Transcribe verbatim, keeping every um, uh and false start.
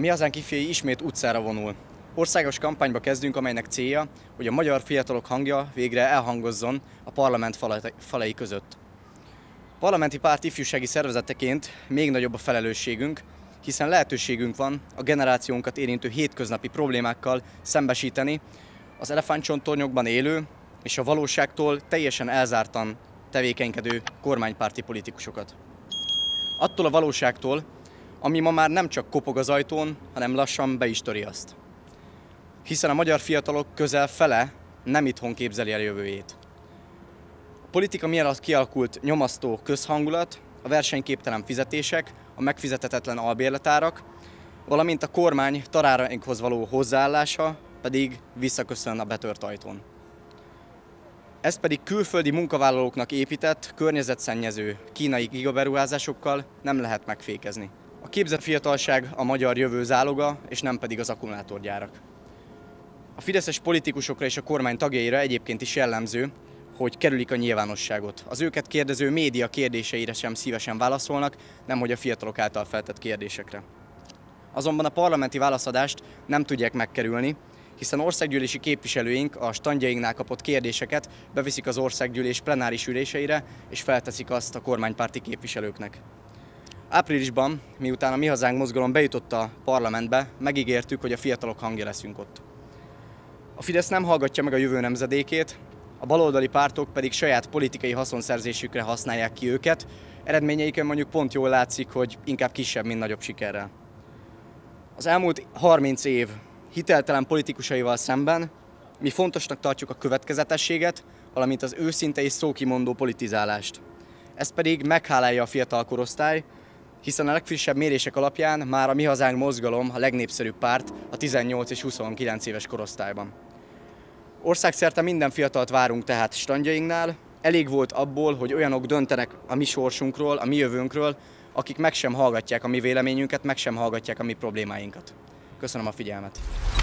Mi Hazánk ifjai ismét utcára vonul. Országos kampányba kezdünk, amelynek célja, hogy a magyar fiatalok hangja végre elhangozzon a parlament falai között. Parlamenti párt ifjúsági szervezeteként még nagyobb a felelősségünk, hiszen lehetőségünk van a generációnkat érintő hétköznapi problémákkal szembesíteni az elefántcsontornyokban élő és a valóságtól teljesen elzártan tevékenykedő kormánypárti politikusokat. Attól a valóságtól, ami ma már nem csak kopog az ajtón, hanem lassan be is töri azt. Hiszen a magyar fiatalok közel fele nem itthon képzeli el jövőjét. A politika miatt kialakult nyomasztó közhangulat, a versenyképtelen fizetések, a megfizethetetlen albérletárak, valamint a kormány tanárainkhoz való hozzáállása pedig visszaköszön a betört ajtón. Ez pedig külföldi munkavállalóknak épített, környezetszennyező kínai gigaberuházásokkal nem lehet megfékezni. A képzett fiatalság a magyar jövő záloga, és nem pedig az akkumulátorgyárak. A fideszes politikusokra és a kormány tagjaira egyébként is jellemző, hogy kerülik a nyilvánosságot. Az őket kérdező média kérdéseire sem szívesen válaszolnak, nemhogy a fiatalok által feltett kérdésekre. Azonban a parlamenti válaszadást nem tudják megkerülni, hiszen országgyűlési képviselőink a standjainknál kapott kérdéseket beviszik az országgyűlés plenáris üléseire, és felteszik azt a kormánypárti képviselőknek. Áprilisban, miután a Mi Hazánk mozgalom bejutott a parlamentbe, megígértük, hogy a fiatalok hangja leszünk ott. A Fidesz nem hallgatja meg a jövő nemzedékét, a baloldali pártok pedig saját politikai haszonszerzésükre használják ki őket, eredményeiken mondjuk pont jól látszik, hogy inkább kisebb, mint nagyobb sikerrel. Az elmúlt harminc év hiteltelen politikusaival szemben mi fontosnak tartjuk a következetességet, valamint az őszinte és szókimondó politizálást. Ez pedig meghálálja a fiatal korosztály, hiszen a legfrissebb mérések alapján már a Mi Hazánk mozgalom a legnépszerűbb párt a tizennyolc és huszonkilenc éves korosztályban. Országszerte minden fiatalt várunk tehát standjainknál, elég volt abból, hogy olyanok döntenek a mi sorsunkról, a mi jövőnkről, akik meg sem hallgatják a mi véleményünket, meg sem hallgatják a mi problémáinkat. Köszönöm a figyelmet!